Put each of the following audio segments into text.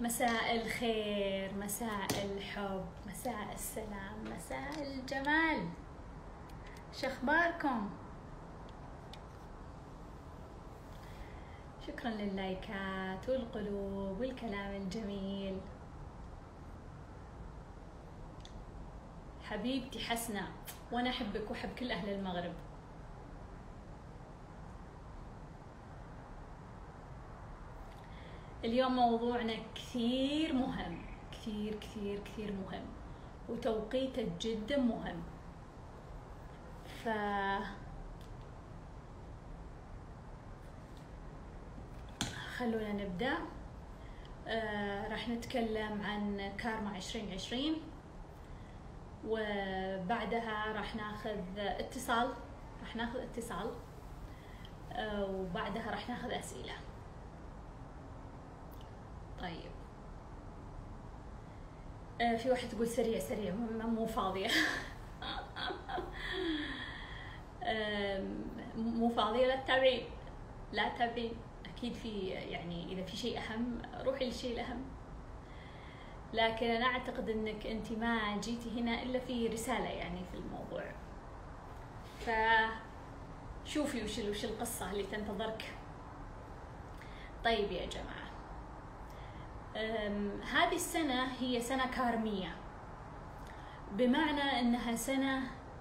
مساء الخير، مساء الحب، مساء السلام، مساء الجمال. شخباركم؟ شكرا لللايكات والقلوب والكلام الجميل. حبيبتي حسنة، وانا احبك واحب كل اهل المغرب. اليوم موضوعنا كثير مهم، كثير كثير كثير مهم، وتوقيته جدا مهم. خلونا نبدأ. راح نتكلم عن كارما 2020، وبعدها راح ناخذ اتصال، وبعدها راح ناخذ أسئلة. طيب، في واحد تقول سريع سريع، مو فاضية. مو فاضية، لا تتابعين أكيد. في يعني إذا في شيء أهم روحي للشيء الأهم، لكن أنا أعتقد أنك أنت ما جيتي هنا إلا في رسالة يعني في الموضوع، فشوفي وش القصة اللي تنتظرك. طيب يا جماعة، هذه السنة هي سنة كارمية، بمعنى أنها سنة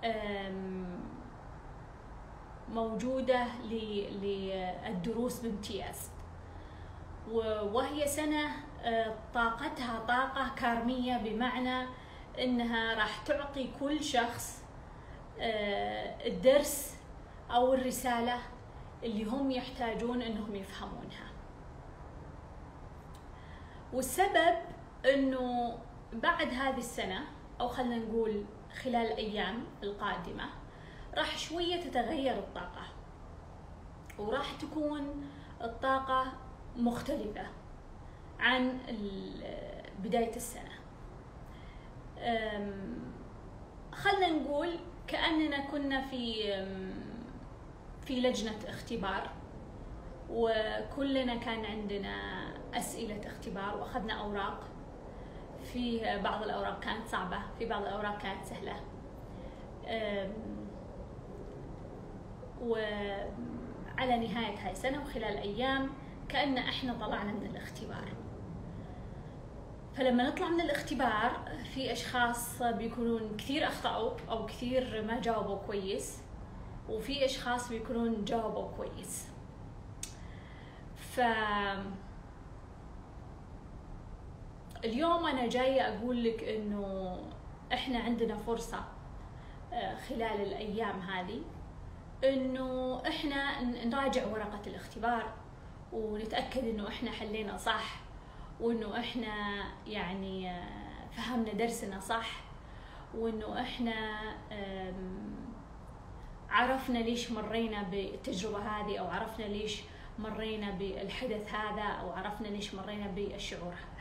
موجودة للدروس بامتياز، وهي سنة طاقتها طاقة كارمية، بمعنى أنها راح تعطي كل شخص الدرس أو الرسالة اللي هم يحتاجون أنهم يفهمونها. والسبب أنه بعد هذه السنة، أو خلنا نقول خلال الأيام القادمة، راح شوية تتغير الطاقة، وراح تكون الطاقة مختلفة عن بداية السنة. خلنا نقول كأننا كنا في لجنة اختبار، وكلنا كان عندنا أسئلة اختبار، وأخذنا أوراق. في بعض الأوراق كانت صعبة، في بعض الأوراق كانت سهلة، وعلى نهاية هاي السنة وخلال أيام كأن إحنا طلعنا من الاختبار. فلما نطلع من الاختبار، في أشخاص بيكونون كثير أخطأوا أو كثير ما جاوبوا كويس، وفي أشخاص بيكونون جاوبوا كويس. اليوم أنا جاية أقول لك إنه إحنا عندنا فرصة خلال الأيام هذه إنه إحنا نراجع ورقة الاختبار، ونتأكد إنه إحنا حلينا صح، وإنه إحنا يعني فهمنا درسنا صح، وإنه إحنا عرفنا ليش مرينا بالتجربة هذه، أو عرفنا ليش مرينا بالحدث هذا، أو عرفنا ليش مرينا بالشعور هذا.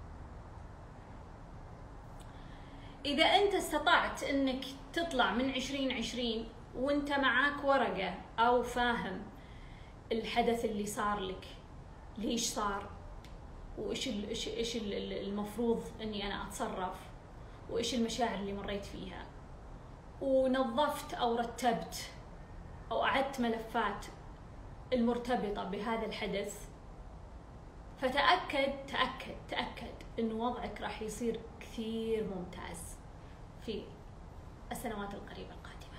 إذا أنت استطعت أنك تطلع من 2020 وأنت معاك ورقة أو فاهم الحدث اللي صار لك، ليش صار، وإيش المفروض أني أنا أتصرف، وإيش المشاعر اللي مريت فيها، ونظفت أو رتبت أو أعدت ملفات المرتبطة بهذا الحدث، فتأكد أنه وضعك راح يصير كثير ممتاز في السنوات القريبة القادمة.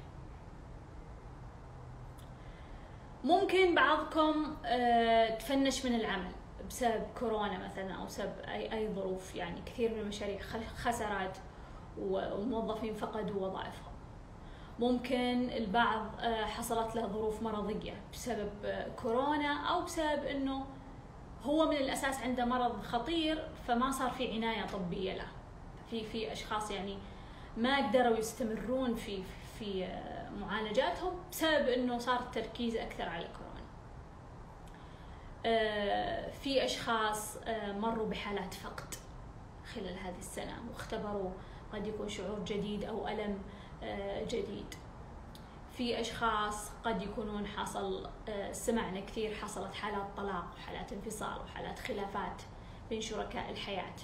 ممكن بعضكم تفنش من العمل بسبب كورونا مثلا، أو بسبب أي ظروف، يعني كثير من المشاريع خسرت، وموظفين فقدوا وظائفهم. ممكن البعض حصلت له ظروف مرضية بسبب كورونا، أو بسبب أنه هو من الأساس عنده مرض خطير، فما صار في عناية طبية له. في أشخاص يعني ما قدروا يستمرون في معالجاتهم بسبب أنه صار التركيز أكثر على كورونا. في أشخاص مروا بحالات فقد خلال هذه السنة، واختبروا قد يكون شعور جديد أو ألم جديد. في أشخاص قد يكونون سمعنا كثير حصلت حالات طلاق، وحالات انفصال، وحالات خلافات بين شركاء الحياة.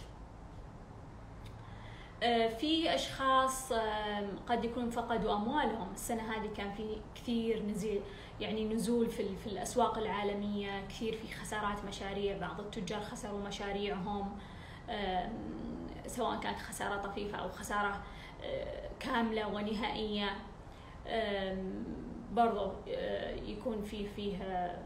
في أشخاص قد يكونوا فقدوا أموالهم. السنة هذه كان في كثير نزول في الأسواق العالمية، كثير في خسارات مشاريع، بعض التجار خسروا مشاريعهم، سواء كانت خسارة طفيفة أو خسارة كاملة ونهائية. برضو يكون فيها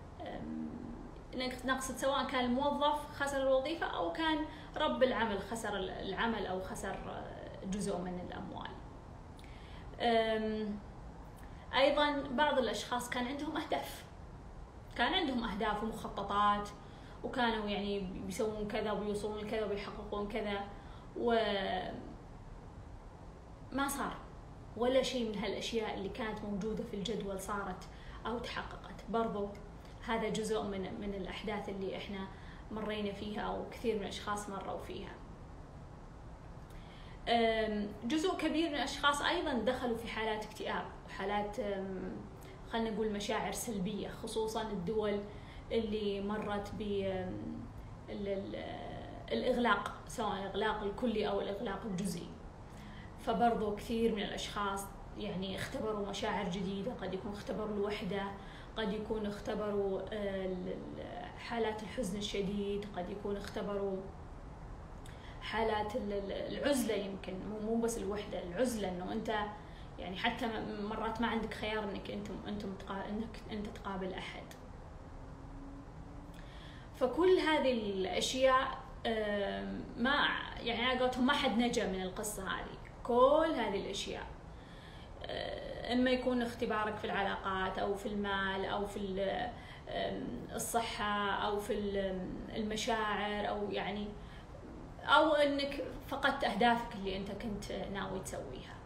نقصد، سواء كان الموظف خسر الوظيفة أو كان رب العمل خسر العمل أو خسر جزء من الأموال. أيضا بعض الأشخاص كان عندهم أهداف ومخططات، وكانوا يعني بيسوون كذا وبيوصلون لكذا وبيحققون كذا، وما صار ولا شيء من هالأشياء اللي كانت موجودة في الجدول صارت أو تحققت. برضو هذا جزء من الأحداث اللي إحنا مرينا فيها أو كثير من الأشخاص مروا فيها. جزء كبير من الأشخاص أيضا دخلوا في حالات اكتئاب وحالات خلينا نقول مشاعر سلبية، خصوصا الدول اللي مرت بالإغلاق، سواء الإغلاق الكلي أو الإغلاق الجزئي. فبرضو كثير من الأشخاص يعني اختبروا مشاعر جديدة، قد يكون اختبروا الوحدة، قد يكون اختبروا حالات الحزن الشديد، قد يكون اختبروا حالات العزلة، يمكن مو بس الوحدة، العزلة، انه انت يعني حتى مرات ما عندك خيار انك انت تقابل احد. فكل هذه الاشياء ما يعني على قولتهم ما حد نجا من القصة هذه. كل هذه الاشياء اما يكون اختبارك في العلاقات او في المال او في الصحة او في المشاعر، او انك فقدت اهدافك اللي انت كنت ناوي تسويها.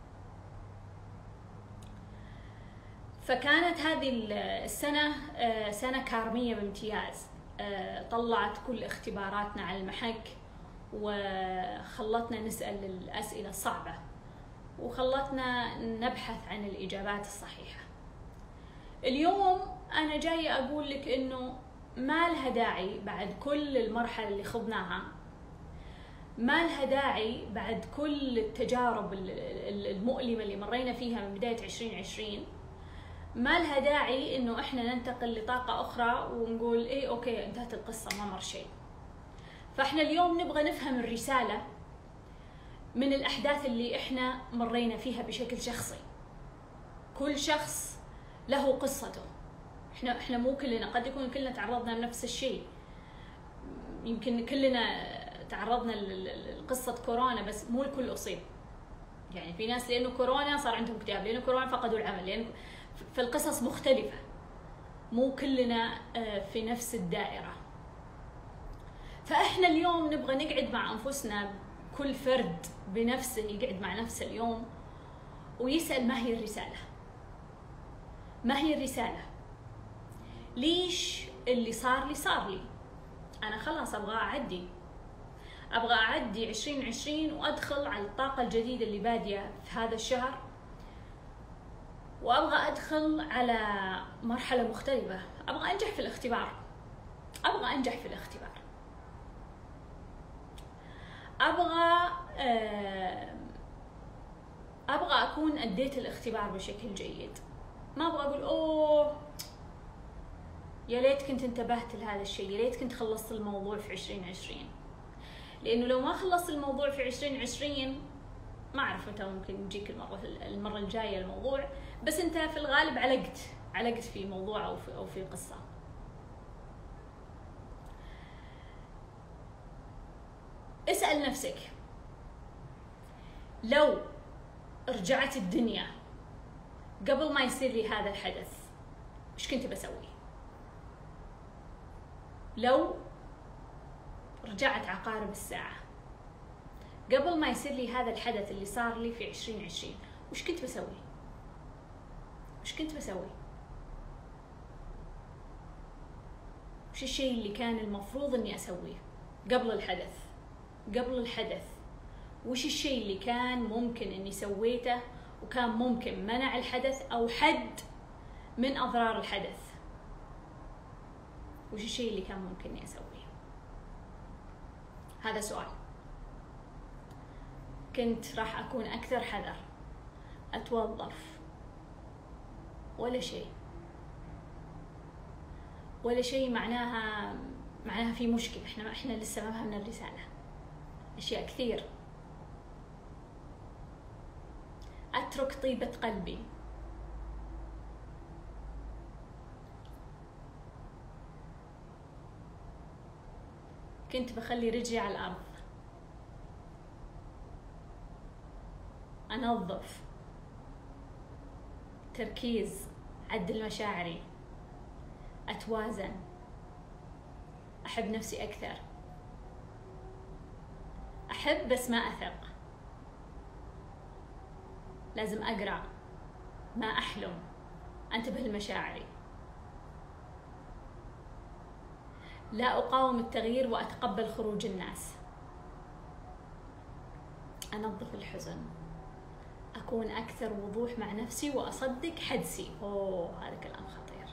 فكانت هذه السنة سنة كارمية بامتياز، طلعت كل اختباراتنا على المحك وخلتنا نسأل الأسئلة الصعبة وخلتنا نبحث عن الإجابات الصحيحة. اليوم أنا جاية أقول لك إنه ما لها داعي بعد كل المرحلة اللي خضناها، ما لها داعي بعد كل التجارب المؤلمة اللي مرينا فيها من بداية 2020، ما لها داعي إنه إحنا ننتقل لطاقة أخرى ونقول إيه أوكي انتهت القصة ما مر شيء. فإحنا اليوم نبغى نفهم الرسالة من الأحداث اللي إحنا مرينا فيها بشكل شخصي. كل شخص له قصته. إحنا مو كلنا، قد يكون كلنا تعرضنا لنفس الشيء، يمكن كلنا تعرضنا لقصة كورونا، بس مو الكل أصيب. يعني في ناس لأنه كورونا صار عندهم اكتئاب، لأنه كورونا فقدوا العمل، فالقصص مختلفة، مو كلنا في نفس الدائرة. فإحنا اليوم نبغى نقعد مع أنفسنا، كل فرد بنفسه يقعد مع نفسه اليوم ويسأل ما هي الرسالة؟ ما هي الرسالة؟ ليش اللي صار لي؟ أنا خلاص أبغى أعدي 2020 وأدخل على الطاقة الجديدة اللي بادية في هذا الشهر، وأبغى أدخل على مرحلة مختلفة. أبغى أنجح في الاختبار، أبغى أكون أديت الاختبار بشكل جيد. ما أبغى أقول أوه يا ليت كنت انتبهت لهذا الشيء، يا ليت كنت خلصت الموضوع في 2020. لأنه لو ما خلصت الموضوع في 2020 ما أعرف متى ممكن يجيك المرة الجاية الموضوع، بس أنت في الغالب علقت في موضوع أو في قصة. اسأل نفسك، لو رجعت الدنيا قبل ما يصير لي هذا الحدث إيش كنت بسوي؟ لو رجعت عقارب الساعة قبل ما يصير لي هذا الحدث اللي صار لي في 2020، وش كنت بسوي؟ وش الشيء اللي كان المفروض اني اسويه قبل الحدث؟ وش الشيء اللي كان ممكن اني سويته وكان ممكن منع الحدث او حد من اضرار الحدث؟ وش الشيء اللي كان ممكن اني اسويه؟ هذا سؤال. كنت راح أكون أكثر حذر، أتوظف ولا شيء، ولا شيء معناها في مشكلة، احنا لسه ما فهمنا الرسالة، أشياء كثير. أترك طيبة قلبي، كنت بخلي رجلي على الأرض، أنظف، تركيز، أعدل مشاعري، أتوازن، أحب نفسي أكثر، أحب بس ما أثق، لازم أقرأ، ما أحلم، أنتبه لمشاعري، لا أقاوم التغيير وأتقبل خروج الناس، أنظف الحزن، أكون أكثر وضوح مع نفسي وأصدق حدسي. هذا كلام خطير.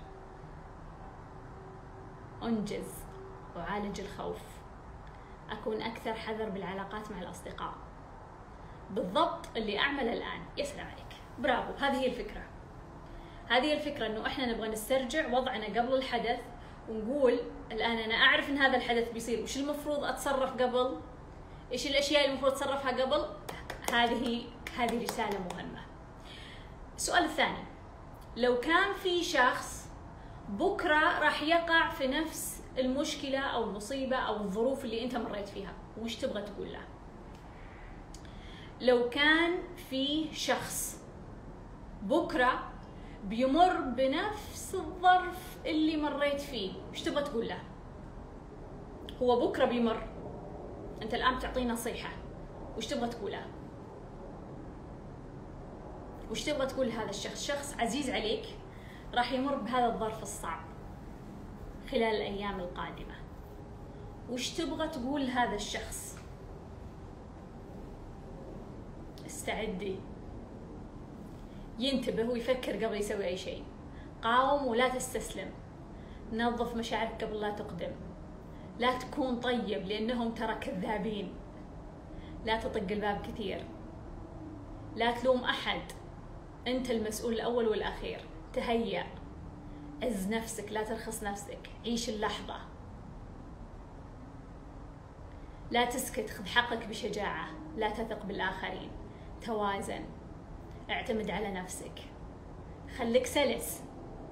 أنجز وأعالج الخوف، أكون أكثر حذر بالعلاقات مع الأصدقاء. بالضبط اللي أعمله الآن. يا سلام عليك، برافو. هذه هي الفكرة. هذه الفكرة، إنه إحنا نبغى نسترجع وضعنا قبل الحدث ونقول الآن أنا أعرف إن هذا الحدث بيصير، وش المفروض أتصرف قبل؟ إيش الأشياء اللي المفروض أتصرفها قبل؟ هذه رسالة مهمة. السؤال الثاني، لو كان في شخص بكرة راح يقع في نفس المشكلة أو المصيبة أو الظروف اللي أنت مريت فيها، وش تبغى تقول له؟ لو كان في شخص بكرة بيمر بنفس الظرف اللي مريت فيه، وش تبغى تقول له؟ هو بكرة بيمر، أنت الآن بتعطيه نصيحة، وش تبغى تقوله؟ وش تبغى تقول لهذا الشخص؟ شخص عزيز عليك راح يمر بهذا الظرف الصعب خلال الأيام القادمة، وش تبغى تقول لهذا الشخص؟ استعدي، ينتبه ويفكر قبل يسوي أي شيء، قاوم ولا تستسلم، نظف مشاعرك قبل لا تقدم، لا تكون طيب لأنهم ترى كذابين، لا تطق الباب كثير، لا تلوم أحد، أنت المسؤول الأول والأخير، تهيأ، عز نفسك، لا ترخص نفسك، عيش اللحظة، لا تسكت، خذ حقك بشجاعة، لا تثق بالآخرين، توازن، اعتمد على نفسك، خليك سلس،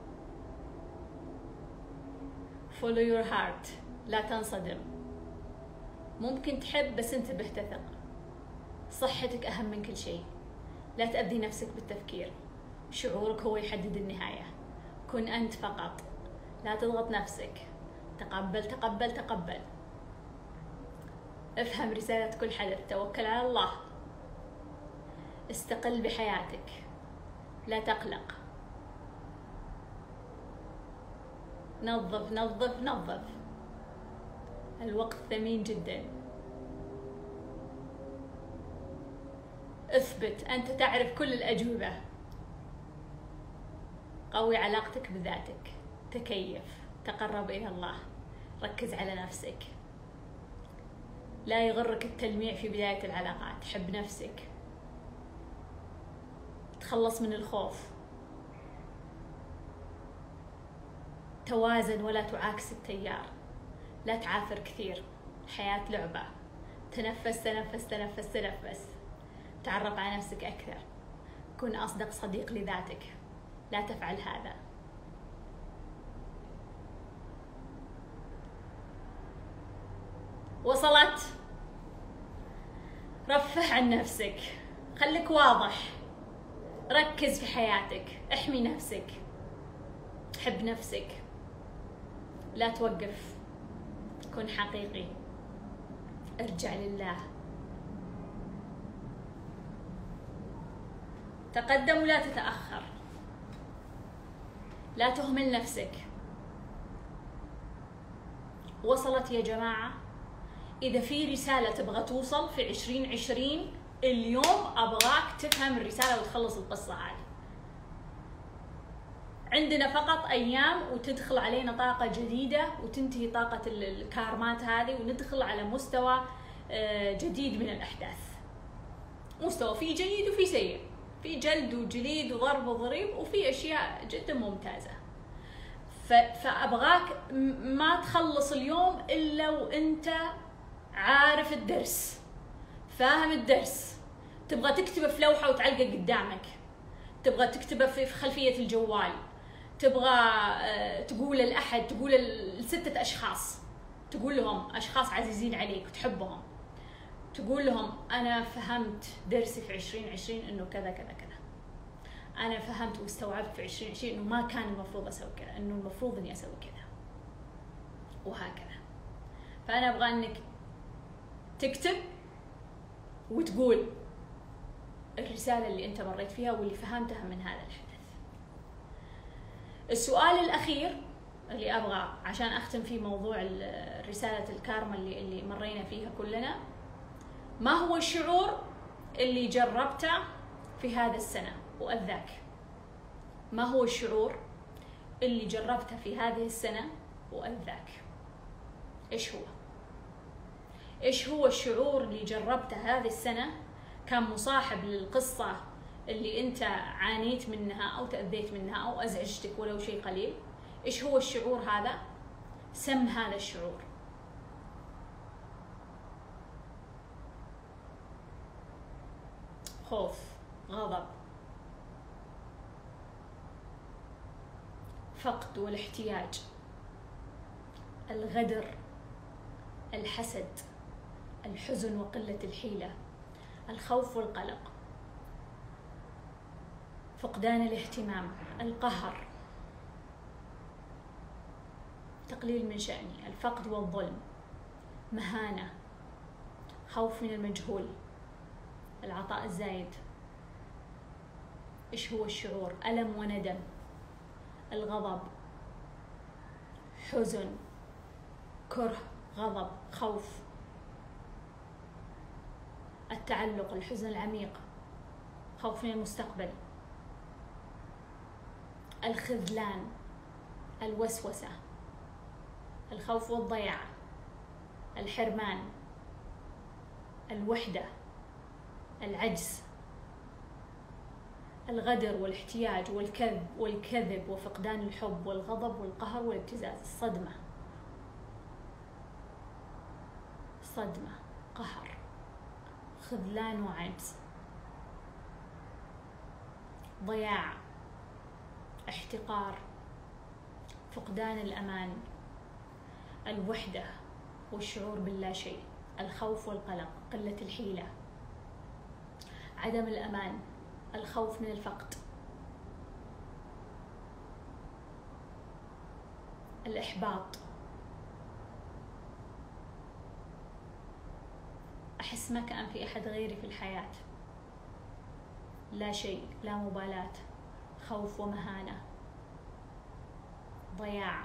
follow your heart، لا تنصدم، ممكن تحب بس انتبه تثق، صحتك أهم من كل شيء، لا تأذي نفسك بالتفكير، شعورك هو يحدد النهاية، كن أنت فقط، لا تضغط نفسك، تقبل تقبل تقبل، افهم رسالة كل حدث، توكل على الله، استقل بحياتك، لا تقلق، نظف نظف نظف، الوقت ثمين جدا، اثبت، أنت تعرف كل الأجوبة، قوي علاقتك بذاتك، تكيف، تقرب إلى الله، ركز على نفسك، لا يغرك التلميع في بداية العلاقات، حب نفسك، تخلص من الخوف، توازن ولا تعاكس التيار، لا تعافر كثير، الحياة لعبة، تنفس تنفس تنفس تنفس، تعرف على نفسك أكثر، كن أصدق صديق لذاتك، لا تفعل هذا. وصلت؟ رفه عن نفسك، خليك واضح، ركز في حياتك، احمي نفسك، حب نفسك، لا توقف، كن حقيقي، ارجع لله، تقدم ولا تتأخر، لا تهمل نفسك. وصلت يا جماعة؟ إذا في رسالة تبغى توصل في 2020 اليوم أبغاك تفهم الرسالة وتخلص القصة هذه. عندنا فقط أيام وتدخل علينا طاقة جديدة وتنتهي طاقة الكارمات هذه، وندخل على مستوى جديد من الأحداث. مستوى في جيد وفي سيء، في جلد وجليد وضرب وضريب، وفي أشياء جدا ممتازة. فأبغاك ما تخلص اليوم إلا وأنت عارف الدرس، فاهم الدرس. تبغى تكتبه في لوحة وتعلقه قدامك، تبغى تكتبه في خلفية الجوال، تبغى تقول لأحد، تقول ل6 أشخاص، تقول لهم أشخاص عزيزين عليك وتحبهم، تقول لهم أنا فهمت درسي في 2020 إنه كذا كذا كذا، أنا فهمت واستوعبت في 2020 إنه ما كان المفروض أسوي كذا، إنه المفروض إني أسوي كذا، وهكذا. فأنا أبغى إنك تكتب وتقول الرسالة اللي أنت مريت فيها واللي فهمتها من هذا الحدث. السؤال الأخير اللي أبغى عشان أختم فيه موضوع رسالة الكارما اللي مرينا فيها كلنا، ما هو الشعور اللي جربته في هذا السنة وأذاك؟ ما هو الشعور اللي جربته في هذه السنة وأذاك؟ إيش هو؟ إيش هو الشعور اللي جربته هذه السنة كان مصاحب للقصة اللي أنت عانيت منها أو تأذيت منها أو أزعجتك ولو شيء قليل؟ إيش هو الشعور هذا؟ سم هذا الشعور. خوف، غضب، فقد والاحتياج، الغدر، الحسد، الحزن وقلة الحيلة، الخوف والقلق، فقدان الاهتمام، القهر، تقليل من شأني، الفقد والظلم، مهانة، خوف من المجهول، العطاء الزايد. إيش هو الشعور؟ ألم وندم، الغضب، حزن، كره، غضب، خوف، التعلق، الحزن العميق، خوف من المستقبل، الخذلان، الوسوسة، الخوف والضياع، الحرمان، الوحدة، العجز، الغدر والاحتياج والكذب وفقدان الحب والغضب والقهر والابتزاز، الصدمة، صدمة، قهر، خذلان وعجز، ضياع، احتقار، فقدان الأمان، الوحدة والشعور باللا شيء، الخوف والقلق، قلة الحيلة، عدم الأمان، الخوف من الفقد، الإحباط، أحس ما كان في أحد غيري في الحياة، لا شيء، لا مبالاة، خوف ومهانة، ضياع،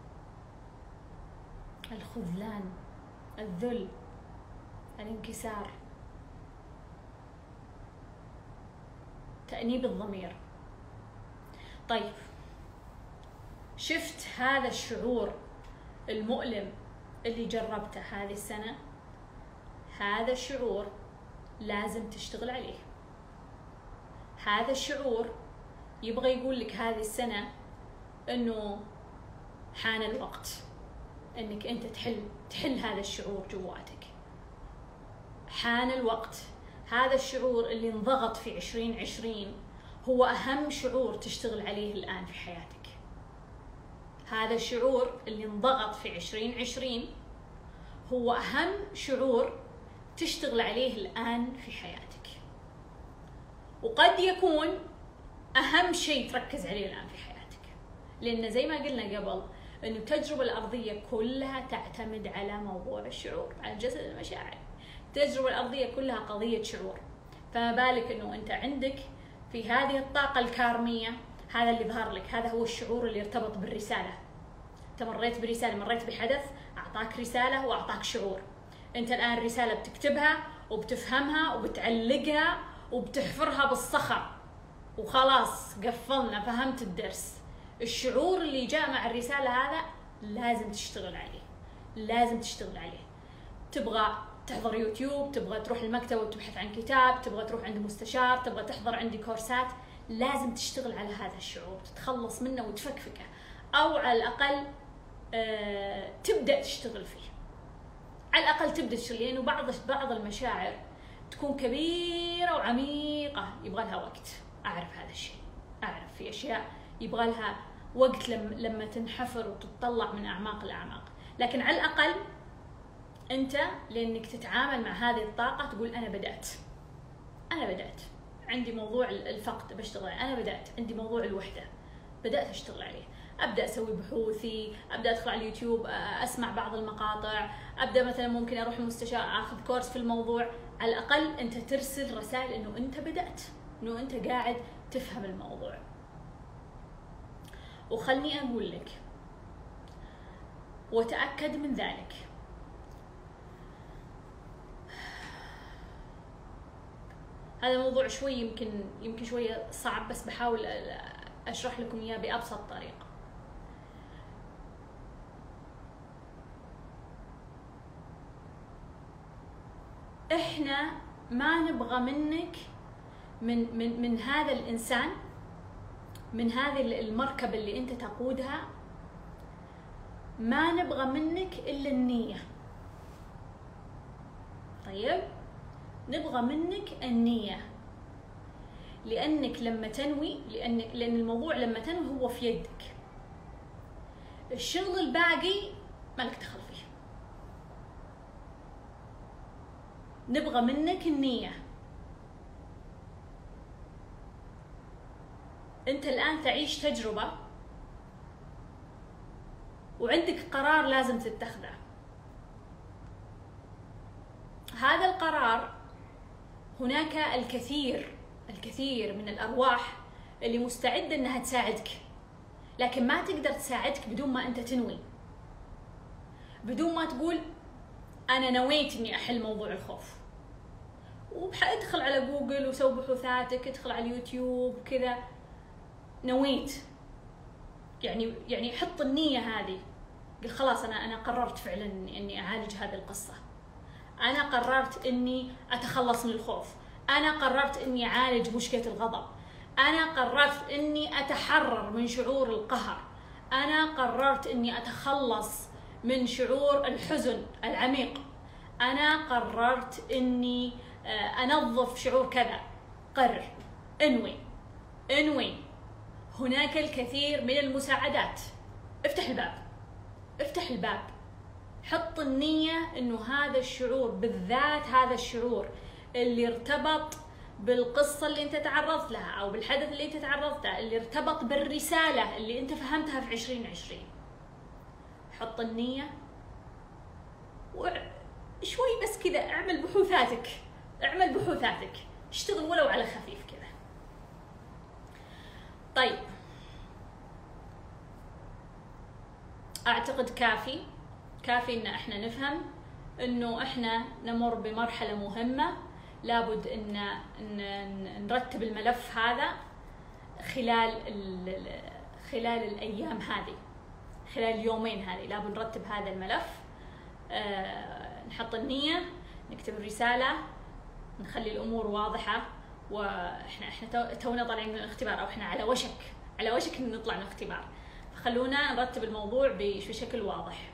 الخذلان، الذل، الانكسار، تأنيب الضمير. طيب، شفت هذا الشعور المؤلم اللي جربته هذه السنة؟ هذا الشعور لازم تشتغل عليه. هذا الشعور يبغى يقول لك هذه السنة انه حان الوقت انك انت تحل هذا الشعور جواتك. حان الوقت. هذا الشعور اللي انضغط في 2020 هو أهم شعور تشتغل عليه الآن في حياتك. هذا الشعور اللي انضغط في 2020 هو أهم شعور تشتغل عليه الآن في حياتك، وقد يكون أهم شيء تركز عليه الآن في حياتك، لأن زي ما قلنا قبل أن التجربة الأرضية كلها تعتمد على موضوع الشعور، على الجسد المشاعر. التجربة الأرضية كلها قضية شعور، فما بالك أنه أنت عندك في هذه الطاقة الكارمية هذا اللي ظهر لك، هذا هو الشعور اللي يرتبط بالرسالة. أنت مريت برسالة، مريت بحدث أعطاك رسالة وأعطاك شعور. أنت الآن الرسالة بتكتبها وبتفهمها وبتعلقها وبتحفرها بالصخر وخلاص قفلنا، فهمت الدرس. الشعور اللي جاء مع الرسالة هذا لازم تشتغل عليه، لازم تشتغل عليه. تبغى تحضر يوتيوب، تبغى تروح المكتبة وتبحث عن كتاب، تبغى تروح عند مستشار، تبغى تحضر عندي كورسات، لازم تشتغل على هذا الشعور، تتخلص منه وتفكفكه، أو على الأقل تبدأ تشتغل فيه. على الأقل تبدأ تشتغل، لأنه بعض المشاعر تكون كبيرة وعميقة، يبغى لها وقت. أعرف هذا الشيء، أعرف في أشياء يبغى لها وقت لما تنحفر وتطلع من أعماق الأعماق، لكن على الأقل أنت لأنك تتعامل مع هذه الطاقة تقول أنا بدأت عندي موضوع الفقد بشتغل عليه، أنا بدأت عندي موضوع الوحدة بدأت أشتغل عليه، أبدأ أسوي بحوثي، أبدأ أدخل على اليوتيوب، أسمع بعض المقاطع، أبدأ مثلا ممكن أروح المستشار أخذ كورس في الموضوع. على الأقل أنت ترسل رسائل إنه أنت بدأت، إنه أنت قاعد تفهم الموضوع. وخلني أقول لك وتأكد من ذلك، هذا موضوع شوي يمكن شوية صعب، بس بحاول أشرح لكم إياه بأبسط طريقة. إحنا ما نبغى منك من هذا الإنسان، من هذه المركبة اللي أنت تقودها، ما نبغى منك إلا النية. طيب، نبغى منك النية، لأنك لما تنوي، لأن الموضوع لما تنوي هو في يدك، الشغل الباقي ما لك دخل فيه. نبغى منك النية. أنت الآن تعيش تجربة وعندك قرار لازم تتخذه. هذا القرار هناك الكثير من الأرواح اللي مستعدة أنها تساعدك، لكن ما تقدر تساعدك بدون ما أنت تنوي، بدون ما تقول أنا نويت أني أحل موضوع الخوف. وادخل على جوجل وسوي بحوثاتك، ادخل على اليوتيوب كذا، نويت، يعني حط النية هذه، قل خلاص أنا قررت فعلا أني أعالج هذه القصة، أنا قررت أني أتخلص من الخوف، أنا قررت أني أعالج مشكلة الغضب، أنا قررت أني أتحرر من شعور القهر، أنا قررت أني أتخلص من شعور الحزن العميق، أنا قررت أني أنظف شعور كذا. قرر، انوي. هناك الكثير من المساعدات. افتح الباب، حط النية انه هذا الشعور، بالذات هذا الشعور اللي ارتبط بالقصة اللي انت تعرضت لها او بالحدث اللي انت تعرضت له، اللي ارتبط بالرسالة اللي انت فهمتها في 2020، حط النية وشوي بس كذا اعمل بحوثاتك، اشتغل ولو على خفيف كذا. طيب، اعتقد كافي ان احنا نفهم انه احنا نمر بمرحلة مهمة، لابد ان نرتب الملف هذا خلال الايام هذه، خلال اليومين هذه، لابد نرتب هذا الملف، نحط النية، نكتب الرسالة، نخلي الامور واضحة. واحنا تونا طالعين من الاختبار، او احنا على وشك ان نطلع من الاختبار، فخلونا نرتب الموضوع بشكل واضح.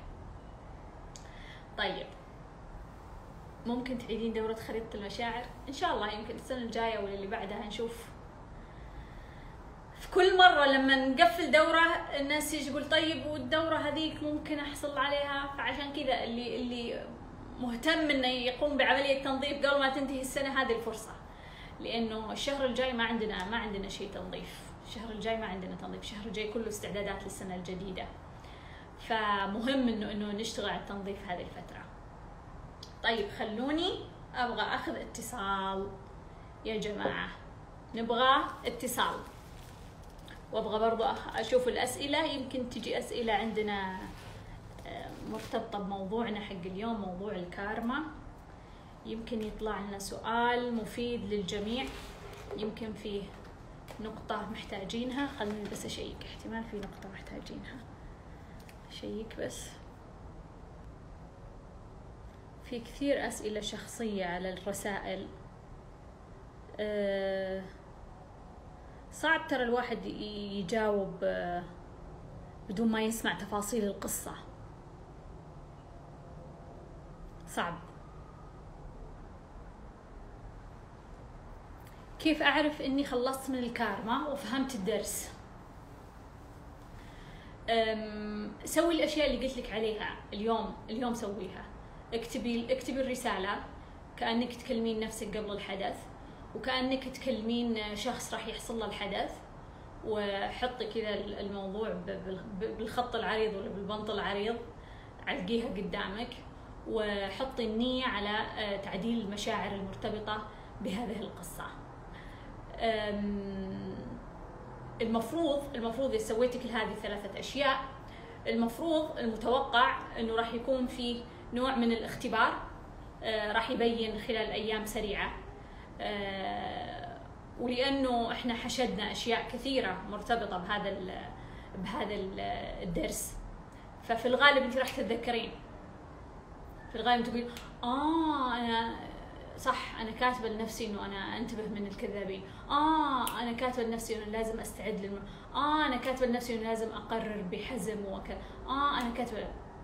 طيب، ممكن تعيدين دورة خريطة المشاعر؟ ان شاء الله يمكن السنة الجاية ولا اللي بعدها نشوف. في كل مرة لما نقفل دورة الناس يجي يقول طيب والدورة هذيك ممكن احصل عليها، فعشان كذا اللي مهتم انه يقوم بعملية تنظيف قبل ما تنتهي السنة، هذه الفرصة، لانه الشهر الجاي ما عندنا شيء تنظيف، الشهر الجاي ما عندنا تنظيف، الشهر الجاي كله استعدادات للسنة الجديدة، فمهم انه نشتغل على التنظيف هذه الفترة. طيب، خلوني ابغى اخذ اتصال يا جماعة، نبغى اتصال، وابغى برضو اشوف الاسئلة، يمكن تجي اسئلة عندنا مرتبطة بموضوعنا حق اليوم، موضوع الكارما، يمكن يطلع لنا سؤال مفيد للجميع، يمكن فيه نقطة محتاجينها. خليني بس اشيك، احتمال في نقطة محتاجينها، شيك بس في كثير أسئلة شخصية على الرسائل. صعب ترى الواحد يجاوب بدون ما يسمع تفاصيل القصة، صعب. كيف أعرف إني خلصت من الكارما وفهمت الدرس؟ سوي الأشياء اللي قلت لك عليها اليوم سويها. اكتبي الرسالة كأنك تكلمين نفسك قبل الحدث، وكأنك تكلمين شخص راح يحصل له الحدث، وحطي كذا الموضوع بالخط العريض ولا بالبنط العريض، علقيها قدامك، وحطي النية على تعديل المشاعر المرتبطة بهذه القصة. المفروض إذا سويتي كل هذه الثلاثة أشياء، المتوقع إنه راح يكون في نوع من الاختبار، راح يبين خلال أيام سريعة، ولأنه إحنا حشدنا أشياء كثيرة مرتبطة بهذا الدرس، ففي الغالب أنت راح تتذكرين، في الغالب تقولين أنا صح، أنا كاتبة لنفسي إنه أنا أنتبه من الكذابين، أنا كاتبة لنفسي إنه لازم أستعد أنا كاتبة لنفسي إنه لازم أقرر بحزم وكذا، أنا كاتبة.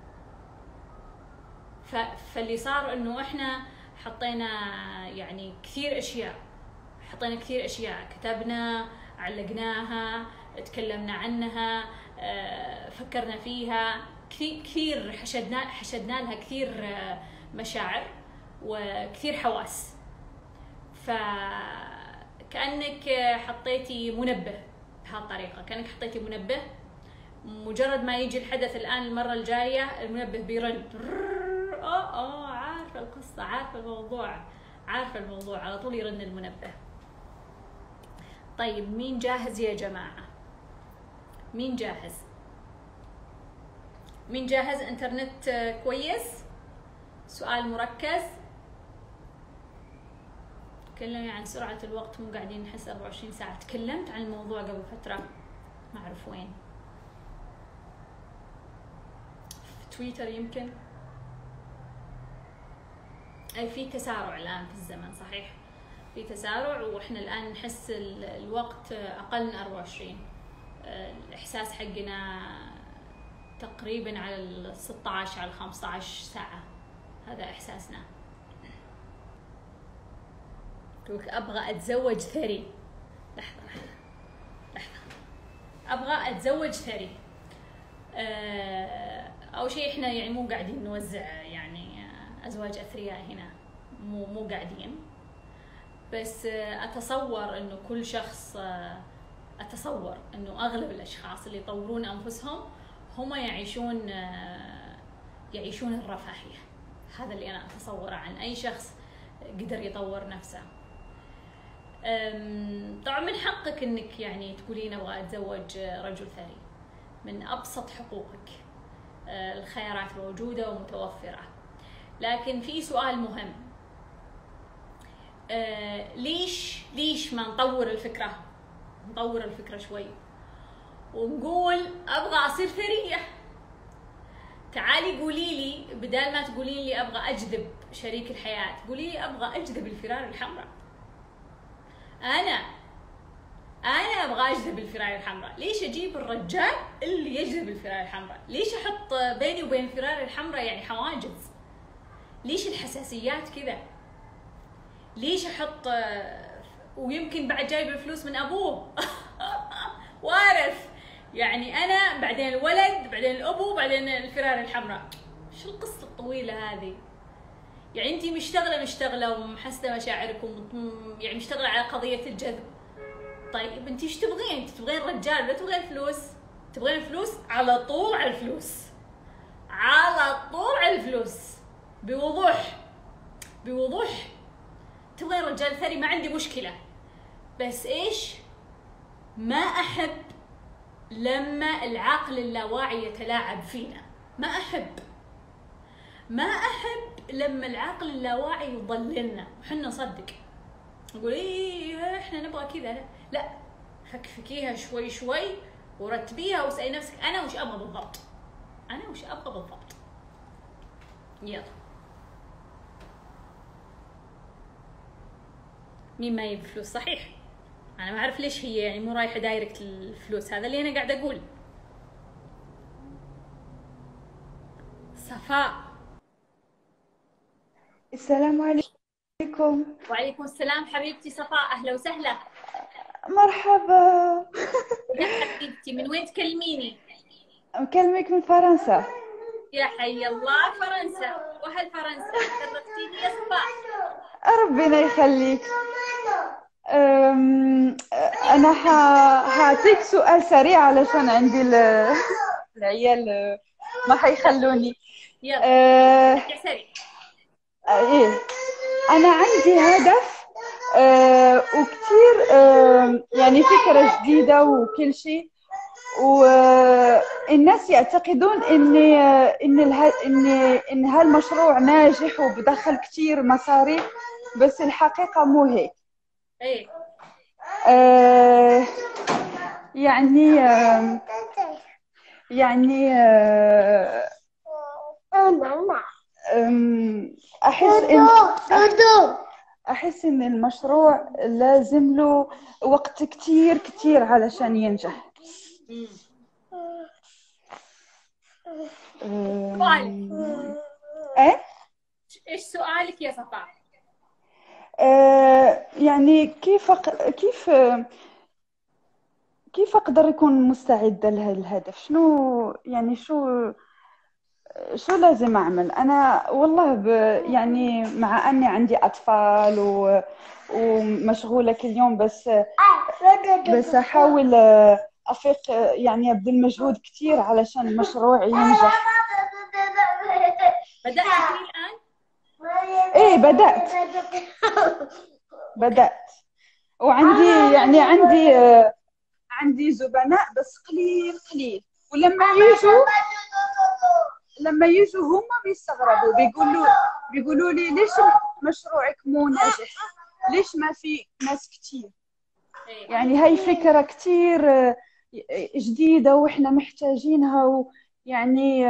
فاللي صار إنه إحنا حطينا يعني كثير أشياء، كتبنا، علقناها، تكلمنا عنها، فكرنا فيها كثير، حشدنا لها كثير مشاعر وكثير حواس. فكأنك حطيتي منبه بهالطريقة، كأنك حطيتي منبه، مجرد ما يجي الحدث الآن المرة الجاية المنبه بيرن، عارفة القصة، عارفة الموضوع، على طول يرن المنبه. طيب مين جاهز يا جماعة؟ مين جاهز؟ انترنت كويس؟ سؤال مركز. تكلمي عن سرعة الوقت، مو قاعدين نحس 24 ساعة. تكلمت عن الموضوع قبل فترة، ما أعرف وين، في تويتر يمكن. أي في تسارع الآن في الزمن، صحيح في تسارع، وإحنا الآن نحس الوقت أقل من 24. الإحساس حقنا تقريبا على 16 على 15 ساعة، هذا إحساسنا. تقولك أبغى أتزوج ثري. لحظة أبغى أتزوج ثري. أول شيء إحنا يعني مو قاعدين نوزع يعني أزواج أثرياء هنا، مو قاعدين، بس أتصور إنه كل شخص، أتصور إنه أغلب الأشخاص اللي يطورون أنفسهم هم يعيشون الرفاهية. هذا اللي أنا أتصوره عن أي شخص قدر يطور نفسه. طبعا من حقك إنك يعني تقولين أبغى أتزوج رجل ثري، من أبسط حقوقك، الخيارات موجودة ومتوفرة. لكن في سؤال مهم، ليش ما نطور الفكرة شوي ونقول أبغى أصير ثرية؟ تعالي قولي لي، بدال ما تقولين لي أبغى أجذب شريك الحياة، قولي لي أبغى أجذب الفرار الحمراء. أنا أبغى أجذب الفرار الحمراء. ليش أجيب الرجال اللي يجذب الفرار الحمراء؟ ليش أحط بيني وبين الفرار الحمراء يعني حواجز؟ ليش الحساسيات كذا؟ ليش أحط ويمكن بعد جايب الفلوس من أبوه وارث، يعني أنا بعدين الولد بعدين الأبو بعدين الفرار الحمراء. شو القصة الطويلة هذه؟ يعني أنتي مشتغلة ومحسنة مشاعركم، يعني مشتغلة على قضية الجذب. طيب أنتي إيش تبغين؟ أنتي تبغين رجال، لا تبغين فلوس؟ تبغين فلوس؟ على طول على الفلوس، بوضوح. تبغين رجال ثري، ما عندي مشكلة، بس إيش؟ ما أحب لما العقل اللاواعي يتلاعب فينا. ما أحب لما العقل اللاواعي يضللنا وحنا نصدق، نقول إيه إحنا نبغى كذا. لا، فكفكيها شوي ورتبيها واسألي نفسك أنا وش أبغى بالضبط. يلا مين ما يبي فلوس؟ صحيح. انا ما اعرف ليش هي يعني مو رايحه دايركت الفلوس، هذا اللي انا قاعده اقول. صفاء. السلام عليكم. وعليكم السلام حبيبتي صفاء، اهلا وسهلا. مرحبا. يا حبيبتي من وين تكلميني؟ أكلمك من فرنسا. يا حي الله فرنسا، واهل فرنسا شرفتيني يا صفاء. ربنا يخليك. أنا هعطيك سؤال سريع علشان عندي العيال ما حيخلوني. يلا أه... سريع سريع. إيه، أنا عندي هدف وكتير يعني فكرة جديدة وكل شيء، والناس يعتقدون ان هالمشروع ناجح وبدخل كتير مصاري، بس الحقيقة مو هيك. ايه آه، يعني يعني احس ان احس ان المشروع لازم له وقت كتير كتير علشان ينجح. امم سؤالك؟ أم، ايه. ايش سؤالك يا صفاء؟ يعني كيف أقدر أكون مستعدة لهالهدف؟ شنو يعني شو لازم أعمل أنا؟ والله يعني مع أني عندي أطفال ومشغولة كل يوم، بس أحاول أفيق، يعني أبذل مجهود كتير علشان مشروعي ينجح. بدأتي فيه الآن؟ إيه، اوكي. بدأت. وعندي يعني عندي زبناء بس قليل قليل، ولما يجوا هم بيستغربوا، بيقولوا لي ليش مشروعك مو ناجح؟ ليش ما في ناس كتير؟ ايه يعني هاي فكرة كتير جديدة واحنا محتاجينها، ويعني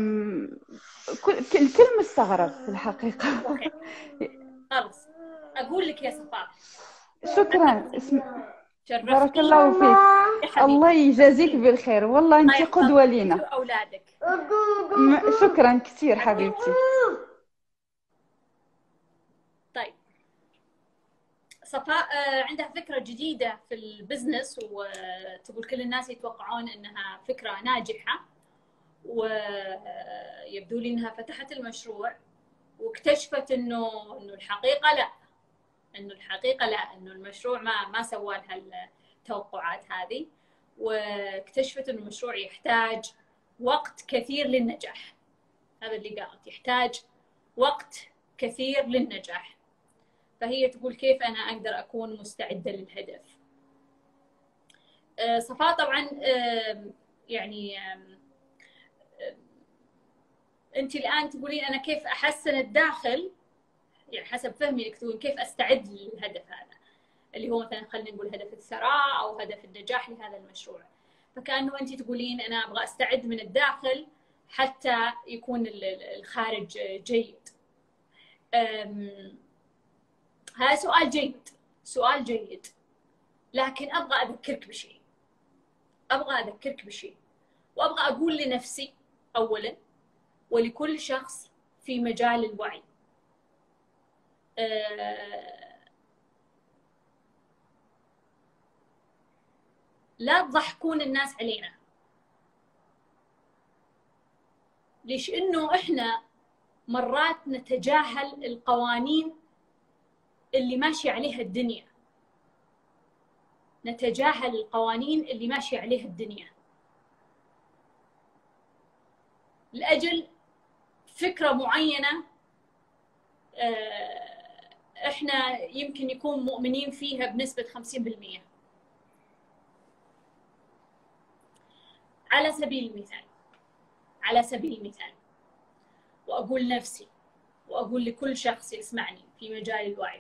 الكل مستغرب في الحقيقة. اوكي خلاص. اقول لك يا صفاء، شكرا. بارك شرفتيني الله فيك. يا الله حبيبتي، يجازيك شرفتيني. بالخير، والله الله انت قدوة يحفظك انت لينا. واولادك. شكرا كثير حبيبتي. حبيبتي. طيب صفاء عندها فكرة جديدة في البزنس، وتقول كل الناس يتوقعون انها فكرة ناجحة، ويبدو لي انها فتحت المشروع واكتشفت انه الحقيقة لا، انه المشروع ما سوى لها التوقعات هذه، واكتشفت انه المشروع يحتاج وقت كثير للنجاح. هذا اللي قالت، يحتاج وقت كثير للنجاح. فهي تقول كيف انا اقدر اكون مستعده للهدف. صفاء طبعا يعني انت الان تقولين انا كيف احسن الداخل، يعني حسب فهمي لك تقولين كيف استعد للهدف هذا، اللي هو مثلا خلينا نقول هدف الثراء او هدف النجاح لهذا المشروع. فكانه انت تقولين انا ابغى استعد من الداخل حتى يكون الخارج جيد. هذا سؤال جيد، سؤال جيد، لكن ابغى اذكرك بشيء، وابغى اقول لنفسي اولا ولكل شخص في مجال الوعي. لا تضحكون الناس علينا. ليش؟ انه احنا مرات نتجاهل القوانين اللي ماشي عليها الدنيا، نتجاهل القوانين اللي ماشي عليها الدنيا لأجل فكرة معينة احنا يمكن يكون مؤمنين فيها بنسبة 50%. على سبيل المثال، على سبيل المثال، وأقول نفسي وأقول لكل شخص يسمعني في مجال الوعي،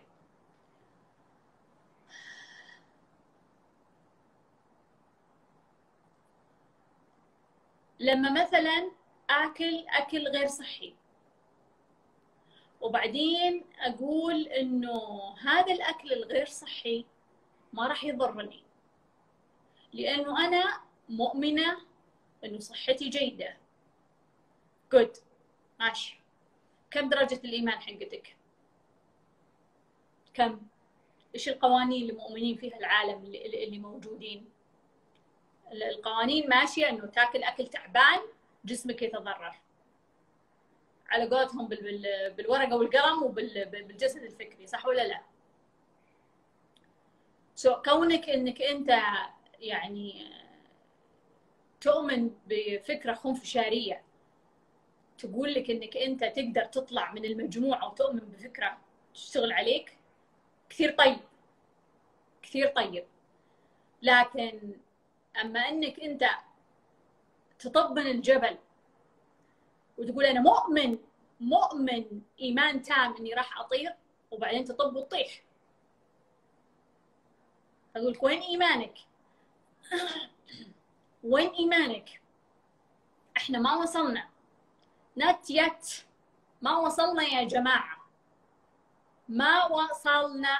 لما مثلا آكل أكل غير صحي، وبعدين اقول انه هذا الاكل الغير صحي ما راح يضرني، لانه انا مؤمنه انه صحتي جيده. جود، ماشي. كم درجه الايمان حقتك؟ كم؟ ايش القوانين اللي مؤمنين فيها العالم اللي موجودين؟ القوانين ماشيه انه تاكل اكل تعبان جسمك يتضرر، على قولتهم بالورقه والقلم وبالجسد الفكري، صح ولا لا؟ كونك انك انت يعني تؤمن بفكره خنفشاريه تقول لك انك انت تقدر تطلع من المجموعه، وتؤمن بفكره تشتغل عليك، كثير طيب، كثير طيب. لكن اما انك انت تطبن الجبل وتقول انا مؤمن ايمان تام اني راح اطير، وبعدين تطب وتطيح، اقول لك وين ايمانك؟ وين ايمانك؟ احنا ما وصلنا، نات يت، ما وصلنا يا جماعه، ما وصلنا.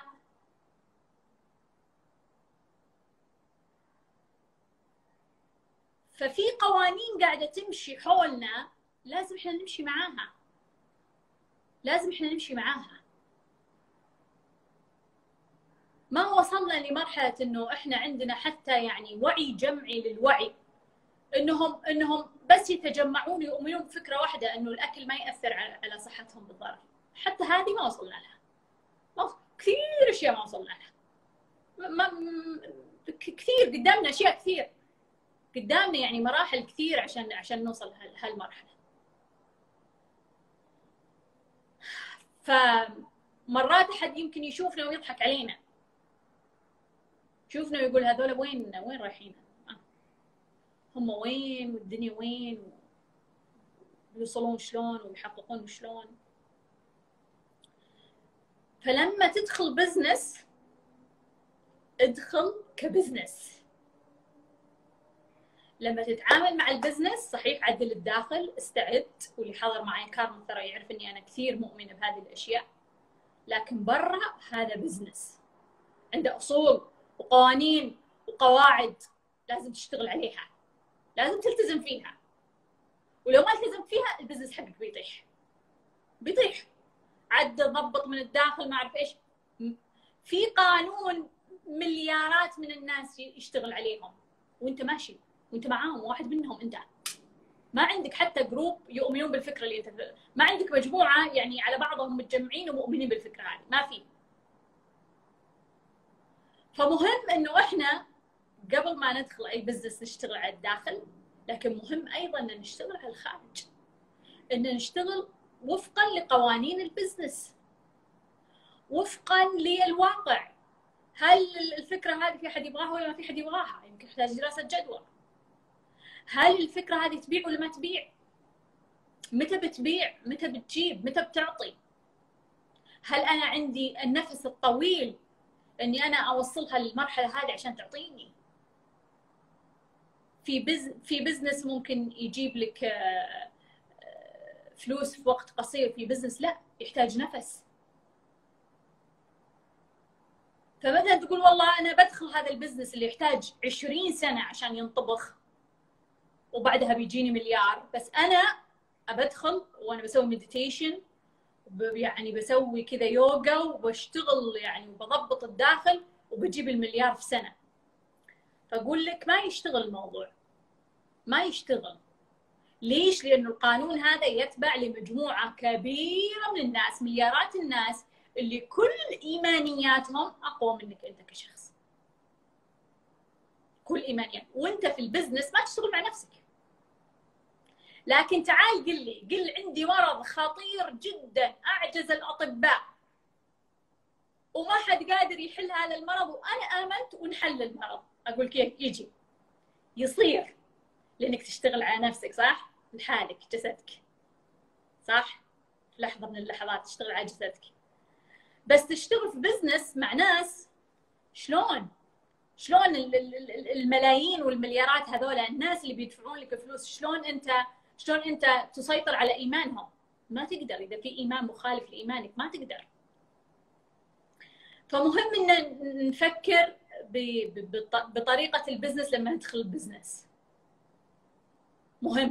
ففي قوانين قاعده تمشي حولنا، لازم احنا نمشي معاها، لازم احنا نمشي معاها. ما وصلنا لمرحله انه احنا عندنا حتى يعني وعي جمعي للوعي، انهم بس يتجمعون يؤمنون بفكره واحده انه الاكل ما ياثر على صحتهم بالضرر. حتى هذه ما وصلنا لها، كثير اشياء ما وصلنا لها، كثير قدامنا، اشياء كثير قدامنا، يعني مراحل كثير عشان نوصل لهالمرحله. فمرات احد يمكن يشوفنا ويضحك علينا، يشوفنا ويقول هذول وين رايحين؟ هم وين؟ والدنيا وين؟ ويوصلون شلون؟ ويحققون شلون؟ فلما تدخل بزنس، ادخل كبزنس. لما تتعامل مع البزنس صحيح عدل الداخل، استعد، واللي حضر معي كارم ترى يعرف اني انا كثير مؤمنه بهذه الاشياء، لكن برا هذا بزنس عنده اصول وقوانين وقواعد لازم تشتغل عليها، لازم تلتزم فيها. ولو ما التزمت فيها البزنس حقك بيطيح. عد ضبط من الداخل، ما اعرف ايش. في قانون مليارات من الناس يشتغل عليهم، وانت ماشي وانت معاهم، واحد منهم انت. ما عندك حتى جروب يؤمنون بالفكره اللي انت، ما عندك مجموعه يعني على بعضهم متجمعين ومؤمنين بالفكره هذه، ما في. فمهم انه احنا قبل ما ندخل اي بزنس نشتغل على الداخل، لكن مهم ايضا ان نشتغل على الخارج، ان نشتغل وفقا لقوانين البزنس، وفقا للواقع. هل الفكره هذه في حد يبغاها ولا ما في حد يبغاها؟ يمكن تحتاج دراسه جدوى. هل الفكره هذه تبيع ولا ما تبيع؟ متى بتبيع؟ متى بتجيب؟ متى بتعطي؟ هل انا عندي النفس الطويل اني انا اوصلها للمرحله هذه عشان تعطيني؟ في بزنس ممكن يجيب لك فلوس في وقت قصير، في بزنس لا، يحتاج نفس. فمثلا تقول والله انا بدخل هذا البزنس اللي يحتاج 20 سنه عشان ينطبخ وبعدها بيجيني مليار، بس انا بدخل وانا بسوي مديتيشن، يعني بسوي كذا يوغا وبشتغل يعني وبضبط الداخل وبجيب المليار في سنه. فاقول لك ما يشتغل الموضوع، ما يشتغل. ليش؟ لانه القانون هذا يتبع لمجموعه كبيره من الناس، مليارات الناس اللي كل ايمانياتهم اقوى منك انت كشخص. كل ايمانيات. وانت في البزنس ما تشتغل مع نفسك، لكن تعال قل عندي مرض خطير جدا اعجز الاطباء وما حد قادر يحل هذا المرض، وانا امنت ونحل المرض. اقول كيف يجي؟ يصير لانك تشتغل على نفسك، صح؟ لحالك، جسدك، صح؟ في لحظه من اللحظات تشتغل على جسدك. بس تشتغل في بزنس مع ناس، شلون الملايين والمليارات هذول الناس اللي بيدفعون لك فلوس، شلون انت تسيطر على ايمانهم؟ ما تقدر. اذا في ايمان مخالف لايمانك ما تقدر. فمهم ان نفكر بطريقه البزنس لما ندخل البزنس. مهم.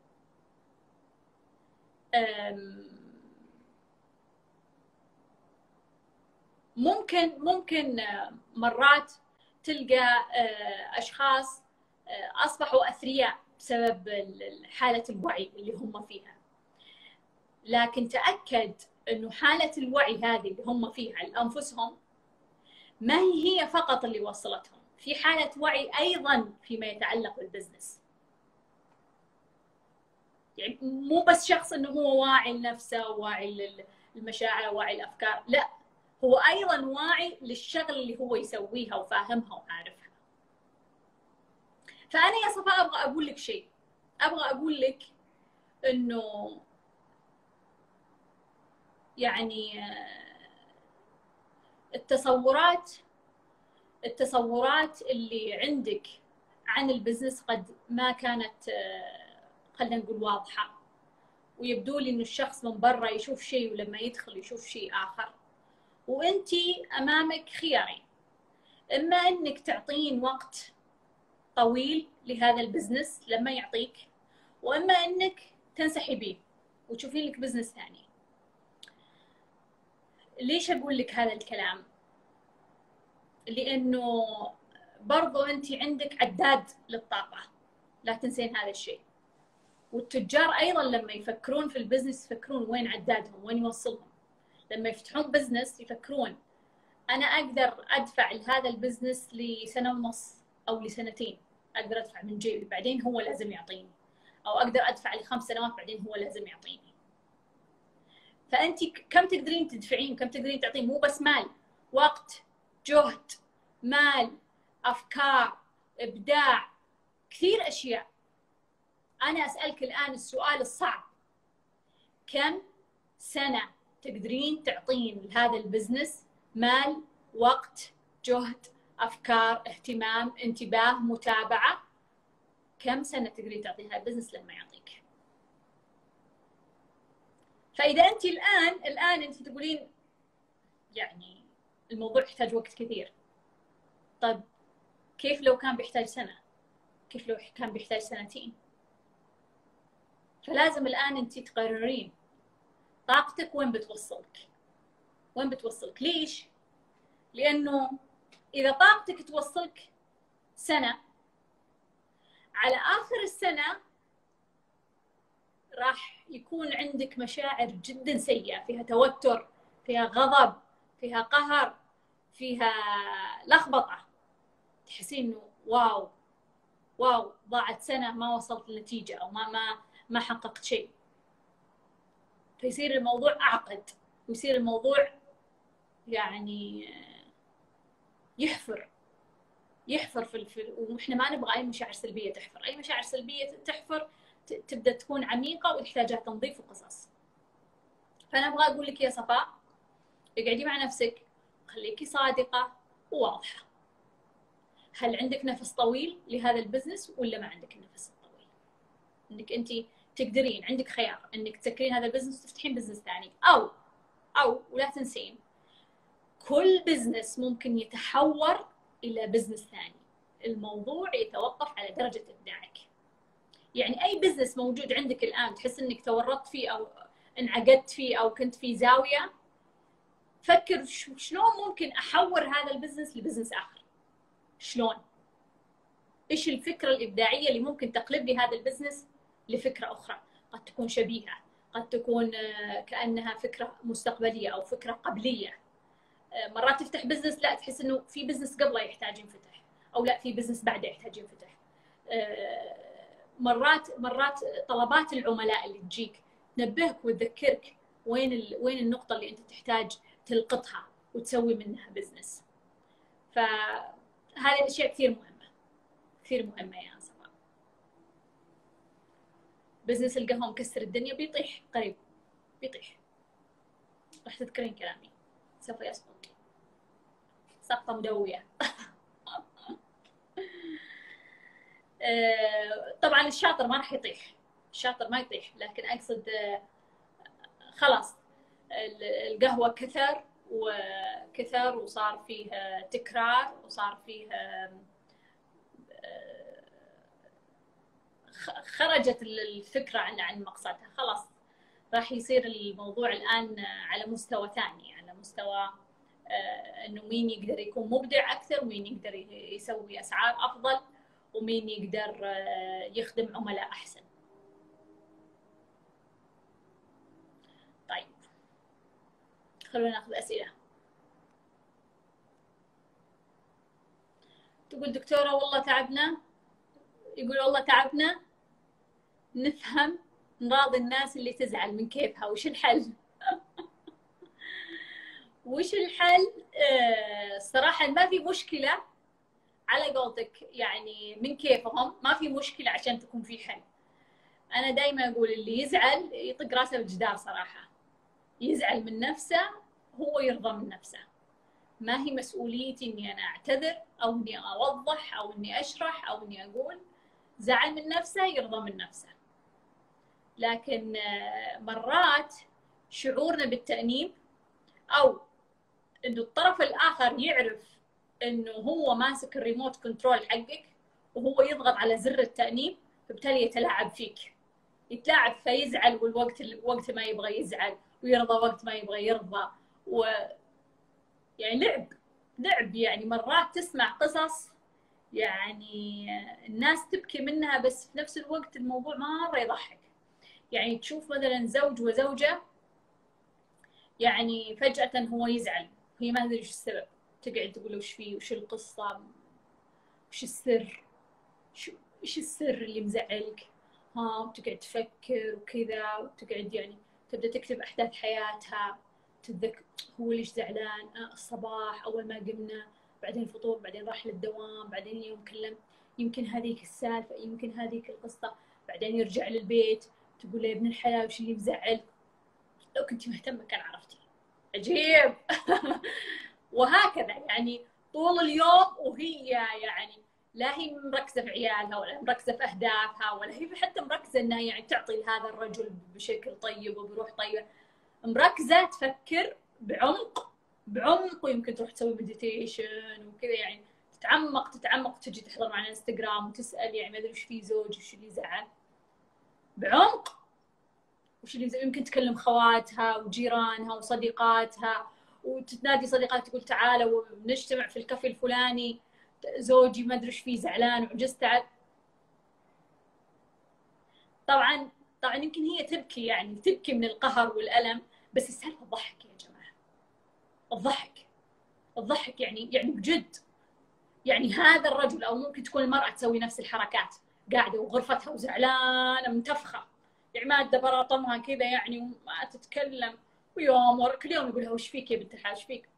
ممكن مرات تلقى اشخاص اصبحوا اثرياء بسبب حاله الوعي اللي هم فيها، لكن تاكد انه حاله الوعي هذه اللي هم فيها لانفسهم ما هي فقط اللي وصلتهم، في حاله وعي ايضا فيما يتعلق بالبزنس. يعني مو بس شخص انه هو واعي لنفسه، واعي للمشاعر، واعي الافكار، لا، هو ايضا واعي للشغل اللي هو يسويها وفاهمها وعارفها. فانا يا صفاء ابغى اقول لك شيء، ابغى اقول لك انه يعني التصورات اللي عندك عن البزنس قد ما كانت خلينا نقول واضحه، ويبدو لي انه الشخص من برا يشوف شيء ولما يدخل يشوف شيء اخر. وانتي امامك خيارين، اما انك تعطين وقت طويل لهذا البزنس لما يعطيك، واما انك تنسحبين وتشوفين لك بزنس ثاني. ليش اقول لك هذا الكلام؟ لانه برضو انت عندك عداد للطاقه، لا تنسين هذا الشيء. والتجار ايضا لما يفكرون في البزنس يفكرون وين عدادهم، وين يوصلهم. لما يفتحون بزنس يفكرون انا اقدر ادفع لهذا البزنس لسنه ونص او لسنتين، اقدر ادفع من جيبي بعدين هو لازم يعطيني، او اقدر ادفع ل5 سنوات بعدين هو لازم يعطيني. فانت كم تقدرين تدفعين، كم تقدرين تعطين، مو بس مال، وقت، جهد، مال، افكار، ابداع، كثير اشياء. انا اسالك الان السؤال الصعب، كم سنه تقدرين تعطين لهذا البزنس مال، وقت، جهد، افكار، اهتمام، انتباه، متابعه؟ كم سنه تقدرين تعطين هذا البزنس لما يعطيك؟ فاذا انت الان انت تقولين يعني الموضوع يحتاج وقت كثير، طيب كيف لو كان بيحتاج سنه؟ كيف لو كان بيحتاج سنتين؟ فلازم الان انت تقررين طاقتك وين بتوصلك، وين بتوصلك. ليش؟ لانه اذا طاقتك توصلك سنه، على اخر السنه راح يكون عندك مشاعر جدا سيئه، فيها توتر، فيها غضب، فيها قهر، فيها لخبطه، تحسين انه واو ضاعت سنه ما وصلت لنتيجه، او ما حققت شيء. فيصير الموضوع اعقد، ويصير الموضوع يعني يحفر واحنا ما نبغى اي مشاعر سلبيه تحفر. اي مشاعر سلبيه تحفر تبدا تكون عميقه وتحتاجها تنظيف وقصص. فانا ابغى اقول لك يا صفاء، اقعدي مع نفسك، خليكي صادقه وواضحه. هل عندك نفس طويل لهذا البزنس ولا ما عندك النفس الطويل؟ انك انت تقدرين، عندك خيار انك تسكرين هذا البزنس وتفتحين بزنس ثاني، او ولا تنسين كل بزنس ممكن يتحور الى بزنس ثاني. الموضوع يتوقف على درجه ابداعك. يعني اي بزنس موجود عندك الان تحس انك تورطت فيه او انعقدت فيه او كنت في زاويه، فكر شلون ممكن احور هذا البزنس لبزنس اخر. شلون؟ ايش الفكره الابداعيه اللي ممكن تقلب لي هذا البزنس لفكره اخرى؟ قد تكون شبيهه، قد تكون كانها فكره مستقبليه او فكره قبليه. مرات تفتح بزنس لا تحس انه في بزنس قبله يحتاج ينفتح، او لا في بزنس بعده يحتاج ينفتح. مرات طلبات العملاء اللي تجيك تنبهك وتذكرك وين النقطه اللي انت تحتاج تلقطها وتسوي منها بزنس. فهذه الاشياء كثير مهمه، كثير مهمه يا صفاء. بزنس القهوه مكسر الدنيا بيطيح قريب، بيطيح، راح تذكرين كلامي، سوف يسقط سقطه مدويه. طبعا الشاطر ما راح يطيح، الشاطر ما يطيح، لكن اقصد خلاص القهوة كثر وصار فيه تكرار، وصار فيه خرجت الفكرة عن مقصدها. خلاص راح يصير الموضوع الآن على مستوى ثاني، على مستوى إنه مين يقدر يكون مبدع أكثر، ومين يقدر يسوي أسعار أفضل، ومين يقدر يخدم عملاء أحسن. طيب خلونا ناخذ أسئلة. تقول دكتورة والله تعبنا، يقول والله تعبنا نفهم نراضي الناس اللي تزعل من كيفها، وش الحل؟ وش الحل؟ صراحة ما في مشكلة على قولتك، يعني من كيفهم ما في مشكلة عشان تكون في حل. أنا دايما أقول اللي يزعل يطق راسه بالجدار صراحة، يزعل من نفسه، هو يرضى من نفسه. ما هي مسؤوليتي إني أنا أعتذر أو إني أوضح أو إني أشرح أو إني أقول. زعل من نفسه يرضى من نفسه. لكن مرات شعورنا بالتأنيب أو إنه الطرف الآخر يعرف إنه هو ماسك الريموت كنترول حقك وهو يضغط على زر التأنيب، فبالتالي يتلاعب فيك، يتلاعب فيزعل، وقت ما يبغى يزعل، ويرضى وقت ما يبغى يرضى. يعني لعب يعني مرات تسمع قصص يعني الناس تبكي منها، بس في نفس الوقت الموضوع مرة يضحك. يعني تشوف مثلا زوج وزوجة يعني فجأة هو يزعل، هي ما تدري وش السبب، تقعد تقول له وش فيه، وش القصة، وش السر، وش السر اللي مزعلك، وتقعد تفكر وكذا، وتقعد يعني تبدأ تكتب أحداث حياتها، تتذكر هو ليش زعلان، الصباح أول ما قمنا، بعدين الفطور، بعدين راح للدوام، بعدين اليوم كلم، يمكن هذيك السالفة، يمكن هذيك القصة، بعدين يرجع للبيت تقول له يا ابن الحلال وش اللي مزعل، لو كنت مهتمة كان عرفتي. عجيب. وهكذا يعني طول اليوم وهي يعني لا هي مركزة في عيالها ولا مركزة في أهدافها، ولا هي حتى مركزة إنها يعني تعطي لهذا الرجل بشكل طيب وبروح طيبة. مركزة تفكر بعمق، ويمكن تروح تسوي مديتيشن وكذا، يعني تتعمق تجي تحضر معنا انستغرام وتسأل يعني ما أدري وش في زوج، وش اللي زعل بعمق، وش اللي يمكن تكلم خواتها وجيرانها وصديقاتها، وتنادي صديقات تقول تعالوا ونجتمع في الكافيه الفلاني، زوجي ما ادري ايش فيه زعلان وعجزت طبعا يمكن هي تبكي، يعني تبكي من القهر والألم، بس السالفة الضحك يا جماعة، الضحك يعني بجد. يعني هذا الرجل او ممكن تكون المرأة تسوي نفس الحركات، قاعدة وغرفتها وزعلانة منتفخة، يعني مادة براطمها كذا يعني وما تتكلم، ويوم كل يوم يقول لها وش فيك يا بنت الحلال وش فيك،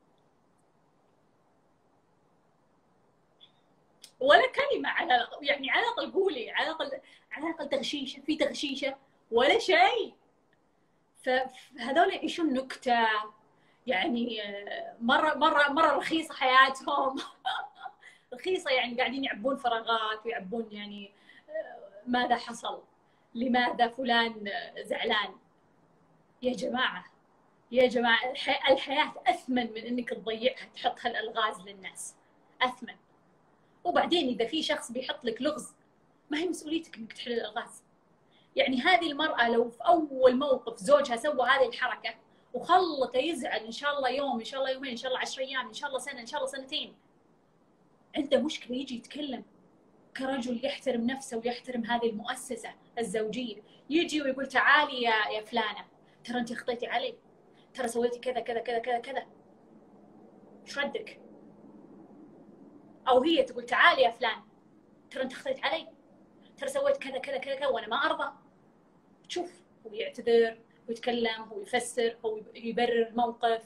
ولا كلمة على يعني على الأقل قولي، على الأقل تغشيشة، في تغشيشة ولا شيء. فهذول يعيشون نكتة يعني مرة رخيصة حياتهم. رخيصة، يعني قاعدين يعبون فراغات ويعبون يعني ماذا حصل، لماذا فلان زعلان. يا جماعة الحياة أثمن من إنك تضيعها تحط هالألغاز للناس، أثمن. وبعدين إذا في شخص بيحط لك لغز ما هي مسؤوليتك إنك تحل الألغاز. يعني هذه المرأة لو في أول موقف زوجها سوى هذه الحركة وخلته يزعل إن شاء الله يوم، إن شاء الله يومين، إن شاء الله 10 أيام، إن شاء الله سنة، إن شاء الله سنتين، عنده مشكلة يجي يتكلم كرجل يحترم نفسه ويحترم هذه المؤسسة الزوجية، يجي ويقول تعالي يا فلانة ترى أنت خطيتي علي، ترى سويتي كذا كذا كذا كذا كذا، إيش ردك؟ أو هي تقول تعالي يا فلان ترى أنت خطيت علي، ترى سويت كذا كذا كذا كذا وأنا ما أرضى. تشوف هو يعتذر ويتكلم، هو يفسر، هو يبرر الموقف.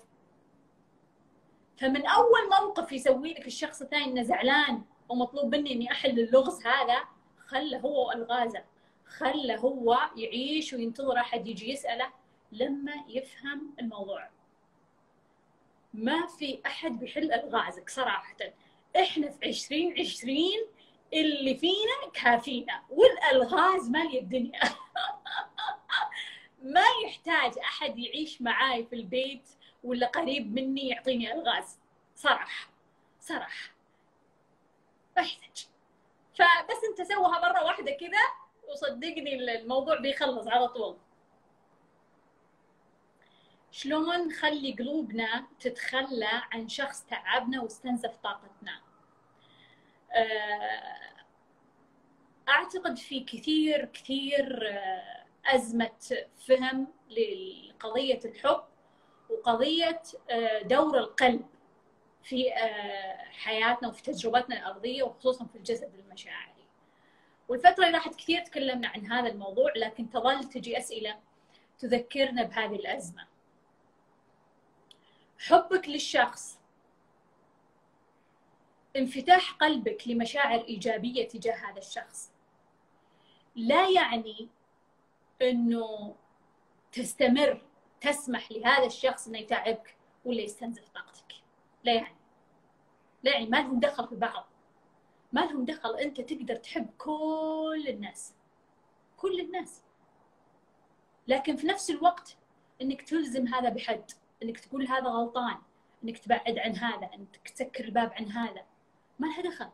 فمن أول موقف يسوي لك الشخص الثاني إنه زعلان ومطلوب مني إني أحل اللغز هذا، خله هو ألغازه، خله هو يعيش وينتظر أحد يجي يسأله لما يفهم الموضوع. ما في أحد بيحل ألغازك صراحة. إحنا في 2020 اللي فينا كافينا، والألغاز مالية الدنيا. ما يحتاج احد يعيش معاي في البيت ولا قريب مني يعطيني الغاز صراحه ما يحتاج. فبس انت سوها مره واحده كذا وصدقني الموضوع بيخلص على طول. شلون نخلي قلوبنا تتخلى عن شخص تعبنا واستنزف طاقتنا؟ اعتقد في كثير ازمه فهم لقضيه الحب وقضيه دور القلب في حياتنا وفي تجربتنا الارضيه وخصوصا في الجسد المشاعري. والفتره اللي راحت كثير تكلمنا عن هذا الموضوع، لكن تظل تجي اسئله تذكرنا بهذه الازمه. حبك للشخص، انفتاح قلبك لمشاعر ايجابيه تجاه هذا الشخص، لا يعني انه تستمر تسمح لهذا الشخص انه يتعبك ولا يستنزف طاقتك. لا يعني ما لهم دخل في بعض، ما لهم دخل. انت تقدر تحب كل الناس، لكن في نفس الوقت انك تلزم هذا بحد، انك تقول هذا غلطان، انك تبعد عن هذا، انك تسكر الباب عن هذا، ما لها دخل.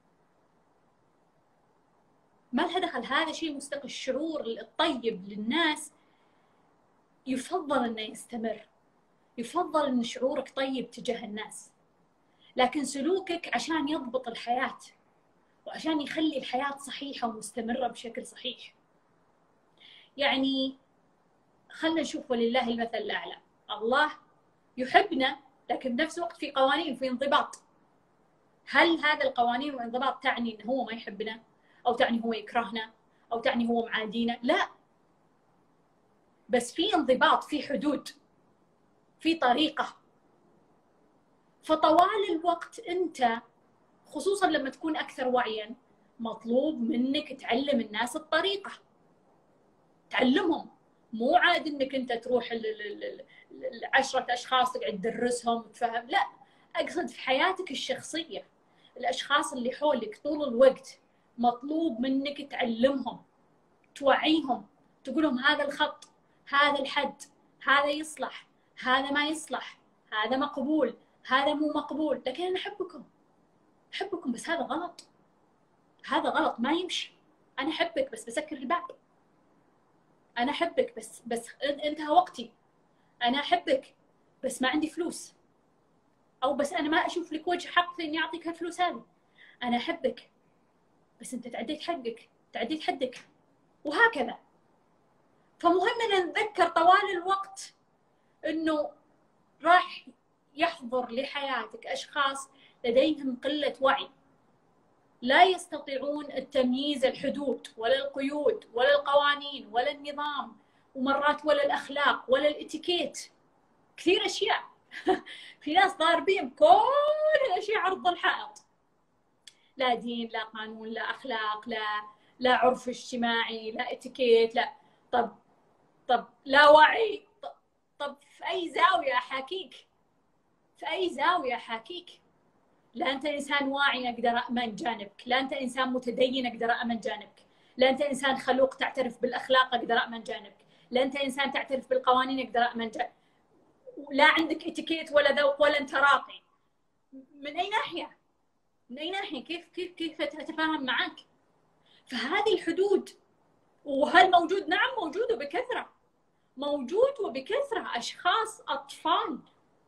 هذا شيء مستقل. الشعور الطيب للناس يفضل انه يستمر، يفضل ان شعورك طيب تجاه الناس، لكن سلوكك عشان يضبط الحياة وعشان يخلي الحياة صحيحة ومستمرة بشكل صحيح. يعني خلنا نشوف ولله المثل الأعلى، الله يحبنا لكن بنفس الوقت في قوانين، في انضباط. هل هذا القوانين والانضباط تعني انه هو ما يحبنا، او تعني هو يكرهنا، او تعني هو معادينا؟ لا، بس في انضباط، في حدود، في طريقة. فطوال الوقت انت خصوصا لما تكون اكثر وعيا مطلوب منك تعلم الناس الطريقة، تعلمهم. مو عاد انك انت تروح 10 اشخاص تقعد تدرسهم وتفهم، لا، اقصد في حياتك الشخصية الاشخاص اللي حولك طول الوقت مطلوب منك تعلمهم، توعيهم، تقول لهم هذا الخط، هذا الحد، هذا يصلح، هذا ما يصلح، هذا مقبول، هذا مو مقبول. لكن انا احبكم بس هذا غلط، ما يمشي. انا احبك بس بسكر الباب، انا احبك بس انتهى وقتي، انا احبك بس ما عندي فلوس، او بس انا ما اشوف لك وجه حق في اني اعطيك هالفلوس هذه. انا احبك بس انت تعديت حقك، تعديت حدك، وهكذا. فمهم ان نتذكر طوال الوقت انه راح يحضر لحياتك اشخاص لديهم قلة وعي، لا يستطيعون التمييز الحدود ولا القيود ولا القوانين ولا النظام، ومرات ولا الاخلاق ولا الاتيكيت، كثير اشياء. في ناس ضاربين كل الاشياء عرض الحائط، لا دين، لا قانون، لا اخلاق، لا عرف اجتماعي، لا اتيكيت، لا. طب لا وعي. طب في اي زاويه احاكيك؟ لا انت انسان واعي اقدر امن جانبك، لا انت انسان متدين اقدر امن جانبك، لا انت انسان خلوق تعترف بالاخلاق اقدر امن جانبك، لا انت انسان تعترف بالقوانين اقدر امن جانبك، لا عندك اتيكيت ولا ذوق ولا انت راقي. من اي ناحيه؟ كيف اتفاهم معك؟ فهذه الحدود. وهل موجود؟ نعم موجود وبكثره. اشخاص اطفال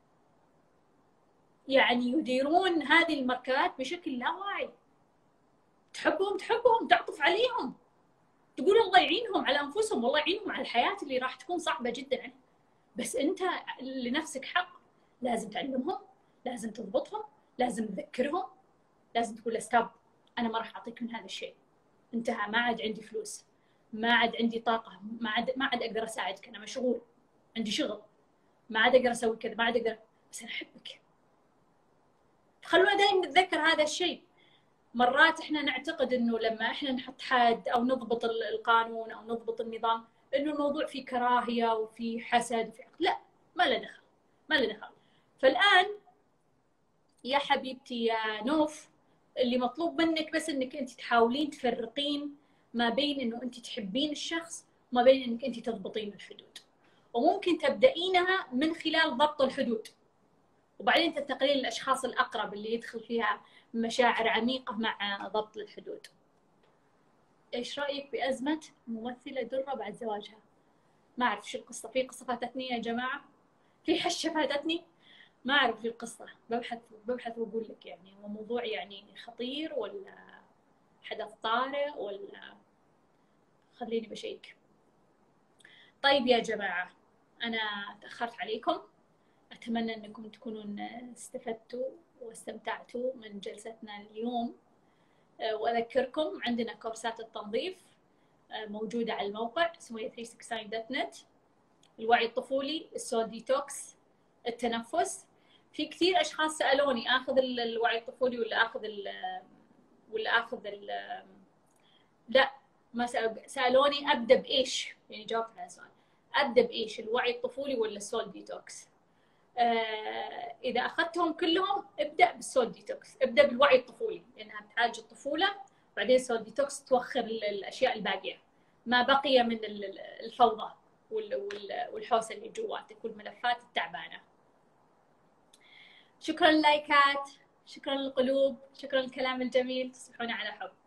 يعني يديرون هذه الماركات بشكل لا واعي. تحبهم، تعطف عليهم، تقول الله يعينهم على انفسهم، والله يعينهم على الحياه اللي راح تكون صعبه جدا. بس انت لنفسك حق، لازم تعلمهم، لازم تضبطهم، لازم تذكرهم، لازم تقول له ستوب، انا ما راح اعطيك من هذا الشيء، انتهى، ما عاد عندي فلوس، ما عاد عندي طاقه، ما عاد اقدر اساعدك، انا مشغول، عندي شغل، ما عاد اقدر اسوي كذا، ما عاد اقدر، بس انا احبك. خلونا دائما نتذكر هذا الشيء. مرات احنا نعتقد انه لما احنا نحط حد او نضبط القانون او نضبط النظام انه الموضوع فيه كراهيه وفي حسد وفي لا، ما له دخل. فالان يا حبيبتي يا نوف، اللي مطلوب منك بس انك انت تحاولين تفرقين ما بين انه انت تحبين الشخص وما بين انك انت تضبطين الحدود. وممكن تبدأينها من خلال ضبط الحدود، وبعدين تنتقلين للاشخاص الاقرب اللي يدخل فيها مشاعر عميقة مع ضبط الحدود. ايش رأيك بأزمة ممثلة درة بعد زواجها؟ ما اعرف شو القصة، في قصة فاتتني يا جماعة، في حشة فاتتني، ما اعرف شو القصة، ببحث واقول لك. يعني هو موضوع يعني خطير ولا حدث طارئ ولا؟ خليني بشيك. طيب يا جماعة، أنا تأخرت عليكم، أتمنى أنكم تكونون استفدتوا واستمتعتوا من جلستنا اليوم. وأذكركم عندنا كورسات التنظيف موجودة على الموقع سمية369.net. الوعي الطفولي، السول ديتوكس، التنفس. في كثير أشخاص سألوني آخذ الوعي الطفولي ولا آخذ لا، ما سألوني أبدأ بإيش، يعني جاوبت على السؤال أبدأ بإيش، الوعي الطفولي ولا السول ديتوكس؟ إذا أخذتهم كلهم ابدأ بالسول ديتوكس، ابدأ بالوعي الطفولي لأنها بتعالج الطفولة، بعدين السول ديتوكس توخر الأشياء الباقية ما بقي من الفوضى والحوسة اللي جواتك والملفات التعبانة. شكرا للايكات، شكرا للقلوب، شكرا للكلام الجميل، تصبحون على حب.